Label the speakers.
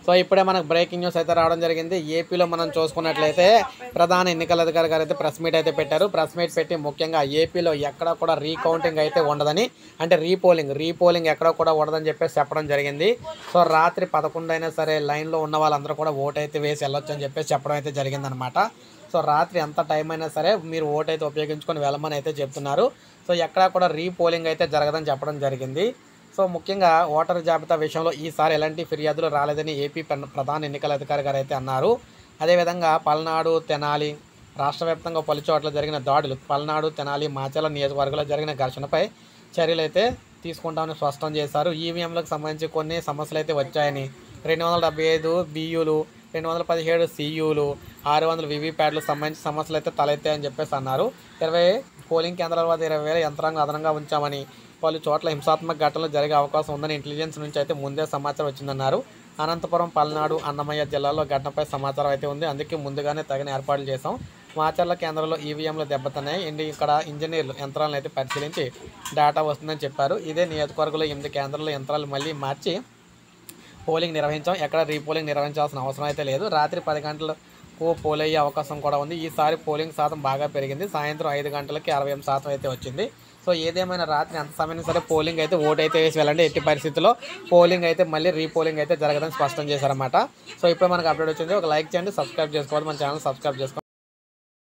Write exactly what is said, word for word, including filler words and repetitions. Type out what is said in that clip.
Speaker 1: So ఇప్పుడే మనకు breaking news అయితే రావడం జరిగింది. ఏపీలో మనం చూసుకున్నట్లయితే ప్రధాన ఎన్నికల అధికారి గారు అయితే ప్రెస్ మీట్ అయితే పెట్టారు. ప్రెస్ మీట్ పెట్టి ముఖ్యంగా ఏపీలో ఎక్కడ కూడా రీకౌంటింగ్ అయితే ఉండదని, అంటే రీపోలింగ్ రీపోలింగ్ ఎక్కడ కూడా ఉండదని చెప్పేసి చెప్పడం జరిగింది. సో రాత్రి పదకొండు అయినా సరే లైన్లో ఉన్న వాళ్ళందరూ కూడా ఓటు అయితే వేసి వెళ్ళొచ్చు అని చెప్పేసి చెప్పడం అయితే జరిగిందనమాట. సో రాత్రి ఎంత టైం అయినా సరే మీరు ఓటు అయితే ఉపయోగించుకొని వెళ్ళమని అయితే చెప్తున్నారు. సో ఎక్కడా కూడా రీపోలింగ్ అయితే జరగదని చెప్పడం జరిగింది. సో ముఖ్యంగా ఓటర్ జాబితా విషయంలో ఈసారి ఎలాంటి ఫిర్యాదులు రాలేదని ఏపీ ప్రధాన ఎన్నికల అధికారి గారు అయితే అన్నారు. అదేవిధంగా పల్నాడు, తెనాలి రాష్ట్ర వ్యాప్తంగా పలు చోట్ల జరిగిన దాడులు, పల్నాడు, తెనాలి, మాచర్ల నియోజకవర్గంలో జరిగిన ఘర్షణపై చర్యలు అయితే తీసుకుంటామని స్పష్టం చేశారు. ఈవీఎంలకు సంబంధించి కొన్ని సమస్యలు అయితే వచ్చాయని, రెండు వందల డెబ్బై ఐదు బియ్యూలు, రెండు వందల పదిహేడు సియూలు, ఆరు వందల వివిప్యాడ్లకు సంబంధించి సమస్యలు అయితే తలెత్తాయని చెప్పేసి అన్నారు. ఇరవై పోలింగ్ కేంద్రాల వద్ద ఇరవై వేల యంత్రాంగం అదనంగా ఉంచామని, పలు చోట్ల హింసాత్మక ఘటనలు జరిగే అవకాశం ఉందని ఇంటెలిజెన్స్ నుంచి అయితే ముందే సమాచారం వచ్చిందన్నారు. అనంతపురం, పల్నాడు, అన్నమయ్య జిల్లాలో ఘటనపై సమాచారం అయితే ఉంది. అందుకే ముందుగానే తగిన ఏర్పాట్లు చేశాం. మాచర్ల కేంద్రంలో ఈవీఎంలు దెబ్బతిన్నాయి. ఇండి ఇక్కడ ఇంజనీర్లు యంత్రాలను అయితే పరిశీలించి డేటా వస్తుందని చెప్పారు. ఇదే నియోజకవర్గంలో ఎనిమిది కేంద్రాల్లో యంత్రాలు మళ్ళీ మార్చి పోలింగ్ నిర్వహించాం. ఎక్కడ రీపోలింగ్ నిర్వహించాల్సిన అవసరం అయితే లేదు. రాత్రి పది గంటలకు పోల్ అయ్యే అవకాశం కూడా ఉంది. ఈసారి పోలింగ్ శాతం బాగా పెరిగింది. సాయంత్రం ఐదు గంటలకి అరవై ఎనిమిది శాతం అయితే వచ్చింది. సో ఏదేమైనా రాత్రి ఎంత సమయం సరే పోలింగ్ అయితే ఓటు అయితే వేసి వెళ్ళండి. ఎట్టి పరిస్థితుల్లో పోలింగ్ అయితే మళ్ళీ రీపోలింగ్ అయితే జరగదని స్పష్టం చేశారన్నమాట. సో ఇప్పుడు మనకు అప్డేట్ వచ్చింది. ఒక లైక్ చేయండి, సబ్స్క్రైబ్ చేసుకోవాలి, మన ఛానల్ సబ్స్క్రైబ్ చేసుకోండి.